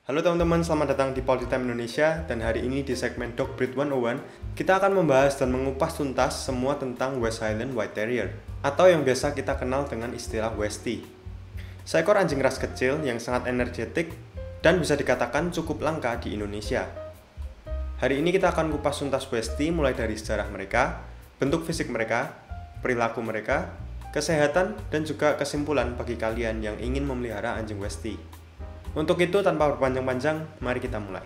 Halo teman-teman, selamat datang di Polytime Indonesia. Dan hari ini di segmen Dog Breed 101, kita akan membahas dan mengupas tuntas semua tentang West Highland White Terrier, atau yang biasa kita kenal dengan istilah Westie. Seekor anjing ras kecil yang sangat energetik dan bisa dikatakan cukup langka di Indonesia. Hari ini kita akan kupas tuntas Westie mulai dari sejarah mereka, bentuk fisik mereka, perilaku mereka, kesehatan, dan juga kesimpulan bagi kalian yang ingin memelihara anjing Westie. Untuk itu, tanpa berpanjang-panjang, mari kita mulai.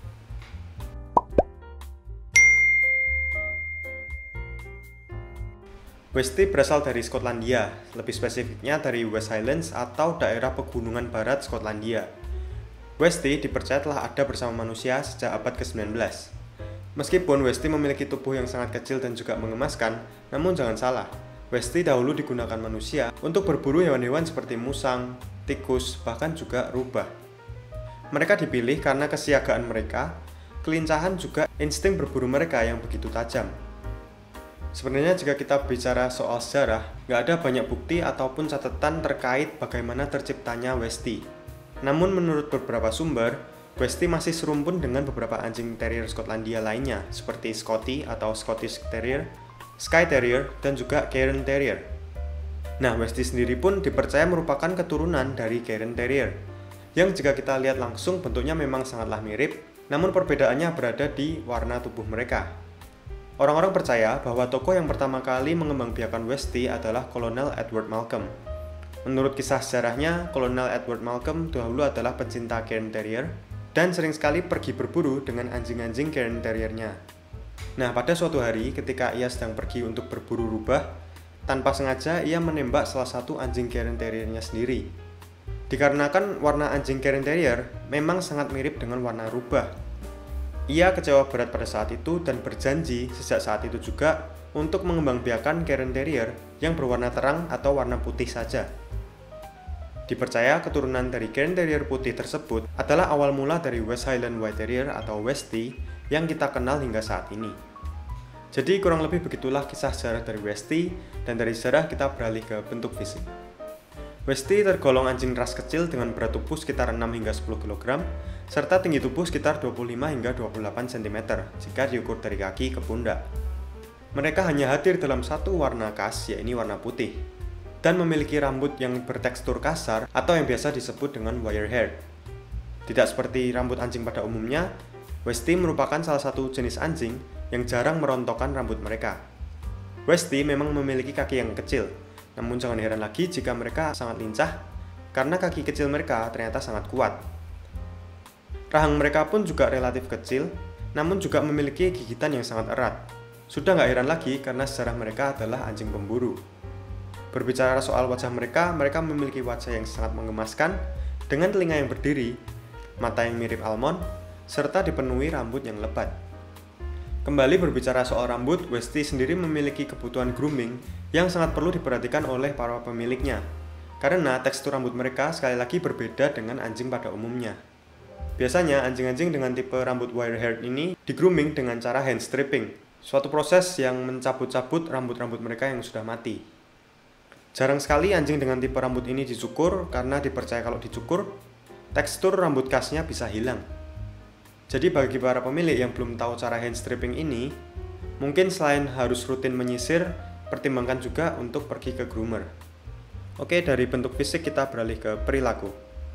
Westie berasal dari Skotlandia, lebih spesifiknya dari West Highlands atau daerah pegunungan barat Skotlandia. Westie dipercaya telah ada bersama manusia sejak abad ke-19. Meskipun Westie memiliki tubuh yang sangat kecil dan juga mengemaskan, namun jangan salah, Westie dahulu digunakan manusia untuk berburu hewan-hewan seperti musang, tikus, bahkan juga rubah. Mereka dipilih karena kesiagaan mereka, kelincahan juga insting berburu mereka yang begitu tajam. Sebenarnya jika kita bicara soal sejarah, nggak ada banyak bukti ataupun catatan terkait bagaimana terciptanya Westie. Namun menurut beberapa sumber, Westie masih serumpun dengan beberapa anjing terrier Skotlandia lainnya, seperti Scottie atau Scottish Terrier, Skye Terrier, dan juga Cairn Terrier. Nah, Westie sendiri pun dipercaya merupakan keturunan dari Cairn Terrier, yang jika kita lihat langsung bentuknya memang sangatlah mirip, namun perbedaannya berada di warna tubuh mereka. Orang-orang percaya bahwa tokoh yang pertama kali mengembangbiakan Westie adalah Kolonel Edward Malcolm. Menurut kisah sejarahnya, Kolonel Edward Malcolm dahulu adalah pencinta Cairn Terrier dan sering sekali pergi berburu dengan anjing-anjing Cairn Terriernya. Nah, pada suatu hari ketika ia sedang pergi untuk berburu rubah, tanpa sengaja ia menembak salah satu anjing Cairn Terriernya sendiri. Dikarenakan warna anjing Cairn Terrier memang sangat mirip dengan warna rubah. Ia kecewa berat pada saat itu dan berjanji sejak saat itu juga untuk mengembangbiakan Cairn Terrier yang berwarna terang atau warna putih saja. Dipercaya keturunan dari Cairn Terrier putih tersebut adalah awal mula dari West Highland White Terrier atau Westie yang kita kenal hingga saat ini. Jadi kurang lebih begitulah kisah sejarah dari Westie, dan dari sejarah kita beralih ke bentuk fisik. Westie tergolong anjing ras kecil dengan berat tubuh sekitar 6 hingga 10 kg, serta tinggi tubuh sekitar 25 hingga 28 cm jika diukur dari kaki ke pundak. Mereka hanya hadir dalam satu warna khas, yaitu warna putih, dan memiliki rambut yang bertekstur kasar atau yang biasa disebut dengan wire hair. Tidak seperti rambut anjing pada umumnya, Westie merupakan salah satu jenis anjing yang jarang merontokkan rambut mereka. Westie memang memiliki kaki yang kecil, namun jangan heran lagi jika mereka sangat lincah, karena kaki kecil mereka ternyata sangat kuat. Rahang mereka pun juga relatif kecil, namun juga memiliki gigitan yang sangat erat. Sudah nggak heran lagi karena sejarah mereka adalah anjing pemburu. Berbicara soal wajah mereka, mereka memiliki wajah yang sangat mengemaskan, dengan telinga yang berdiri, mata yang mirip almond, serta dipenuhi rambut yang lebat. Kembali berbicara soal rambut, Westie sendiri memiliki kebutuhan grooming yang sangat perlu diperhatikan oleh para pemiliknya, karena tekstur rambut mereka sekali lagi berbeda dengan anjing pada umumnya. Biasanya anjing-anjing dengan tipe rambut wire hair ini di-grooming dengan cara hand stripping, suatu proses yang mencabut-cabut rambut-rambut mereka yang sudah mati. Jarang sekali anjing dengan tipe rambut ini dicukur, karena dipercaya kalau dicukur, tekstur rambut khasnya bisa hilang. Jadi bagi para pemilik yang belum tahu cara hand stripping ini, mungkin selain harus rutin menyisir, pertimbangkan juga untuk pergi ke groomer. Oke, dari bentuk fisik kita beralih ke perilaku.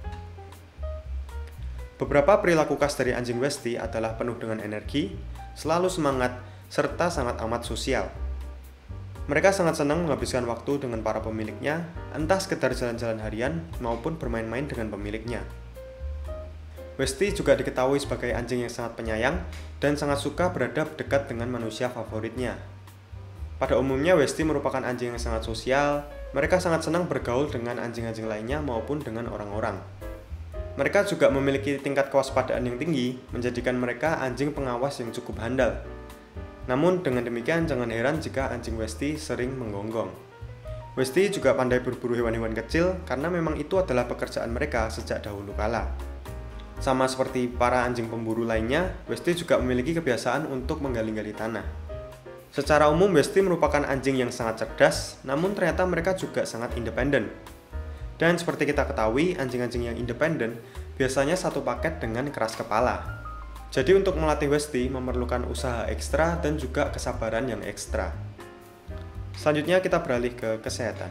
Beberapa perilaku khas dari anjing Westie adalah penuh dengan energi, selalu semangat, serta sangat amat sosial. Mereka sangat senang menghabiskan waktu dengan para pemiliknya, entah sekedar jalan-jalan harian maupun bermain-main dengan pemiliknya. Westie juga diketahui sebagai anjing yang sangat penyayang dan sangat suka berada dekat dengan manusia favoritnya. Pada umumnya, Westie merupakan anjing yang sangat sosial. Mereka sangat senang bergaul dengan anjing-anjing lainnya maupun dengan orang-orang. Mereka juga memiliki tingkat kewaspadaan yang tinggi, menjadikan mereka anjing pengawas yang cukup handal. Namun dengan demikian, jangan heran jika anjing Westie sering menggonggong. Westie juga pandai berburu hewan-hewan kecil karena memang itu adalah pekerjaan mereka sejak dahulu kala. Sama seperti para anjing pemburu lainnya, Westie juga memiliki kebiasaan untuk menggali-gali tanah. Secara umum, Westie merupakan anjing yang sangat cerdas, namun ternyata mereka juga sangat independen. Dan seperti kita ketahui, anjing-anjing yang independen biasanya satu paket dengan keras kepala. Jadi untuk melatih Westie memerlukan usaha ekstra dan juga kesabaran yang ekstra. Selanjutnya kita beralih ke kesehatan.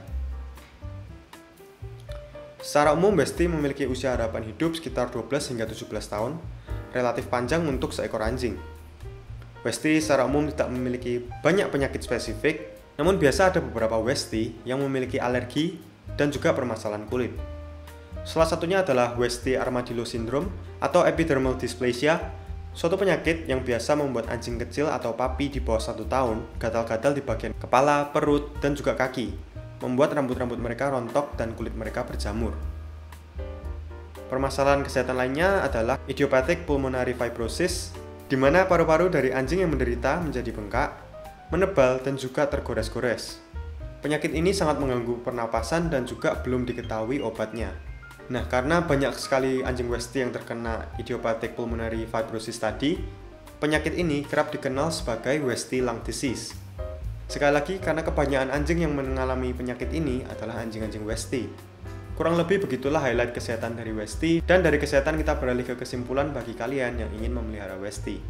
Secara umum Westie memiliki usia harapan hidup sekitar 12 hingga 17 tahun, relatif panjang untuk seekor anjing. Westie secara umum tidak memiliki banyak penyakit spesifik, namun biasa ada beberapa Westie yang memiliki alergi dan juga permasalahan kulit. Salah satunya adalah Westie Armadillo Syndrome atau epidermal dysplasia, suatu penyakit yang biasa membuat anjing kecil atau puppy di bawah 1 tahun gatal-gatal di bagian kepala, perut, dan juga kaki, membuat rambut-rambut mereka rontok dan kulit mereka berjamur. Permasalahan kesehatan lainnya adalah idiopathic pulmonary fibrosis, di mana paru-paru dari anjing yang menderita menjadi bengkak, menebal, dan juga tergores-gores. Penyakit ini sangat mengganggu pernapasan dan juga belum diketahui obatnya. Nah, karena banyak sekali anjing Westie yang terkena idiopathic pulmonary fibrosis tadi, penyakit ini kerap dikenal sebagai Westie lung disease. Sekali lagi, karena kebanyakan anjing yang mengalami penyakit ini adalah anjing-anjing Westie. Kurang lebih begitulah highlight kesehatan dari Westie, dan dari kesehatan kita beralih ke kesimpulan bagi kalian yang ingin memelihara Westie.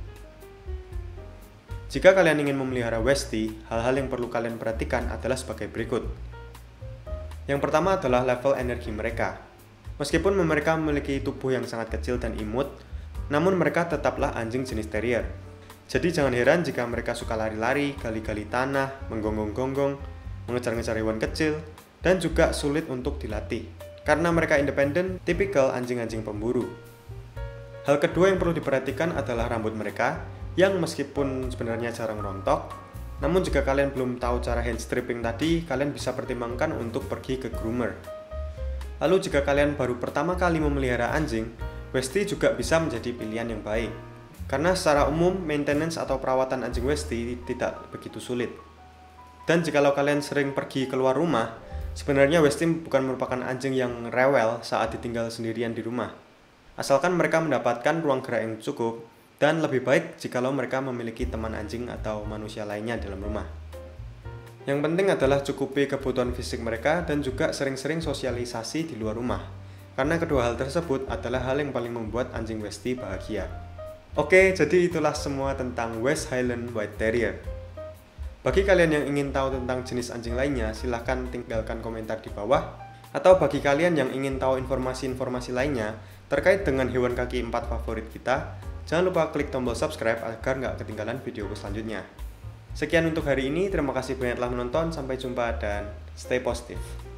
Jika kalian ingin memelihara Westie, hal-hal yang perlu kalian perhatikan adalah sebagai berikut. Yang pertama adalah level energi mereka. Meskipun mereka memiliki tubuh yang sangat kecil dan imut, namun mereka tetaplah anjing jenis terrier. Jadi jangan heran jika mereka suka lari-lari, gali-gali tanah, menggonggong-gonggong, mengejar-ngejar hewan kecil, dan juga sulit untuk dilatih. Karena mereka independen, tipikal anjing-anjing pemburu. Hal kedua yang perlu diperhatikan adalah rambut mereka, yang meskipun sebenarnya jarang rontok, namun jika kalian belum tahu cara hand stripping tadi, kalian bisa pertimbangkan untuk pergi ke groomer. Lalu jika kalian baru pertama kali memelihara anjing, Westie juga bisa menjadi pilihan yang baik. Karena secara umum, maintenance atau perawatan anjing Westie tidak begitu sulit. Dan jikalau kalian sering pergi keluar rumah, sebenarnya Westie bukan merupakan anjing yang rewel saat ditinggal sendirian di rumah. Asalkan mereka mendapatkan ruang gerak yang cukup, dan lebih baik jikalau mereka memiliki teman anjing atau manusia lainnya dalam rumah. Yang penting adalah cukupi kebutuhan fisik mereka dan juga sering-sering sosialisasi di luar rumah. Karena kedua hal tersebut adalah hal yang paling membuat anjing Westie bahagia. Oke, jadi itulah semua tentang West Highland White Terrier. Bagi kalian yang ingin tahu tentang jenis anjing lainnya, silahkan tinggalkan komentar di bawah. Atau bagi kalian yang ingin tahu informasi-informasi lainnya terkait dengan hewan kaki 4 favorit kita, jangan lupa klik tombol subscribe agar nggak ketinggalan video selanjutnya. Sekian untuk hari ini, terima kasih banyak telah menonton, sampai jumpa dan stay positif.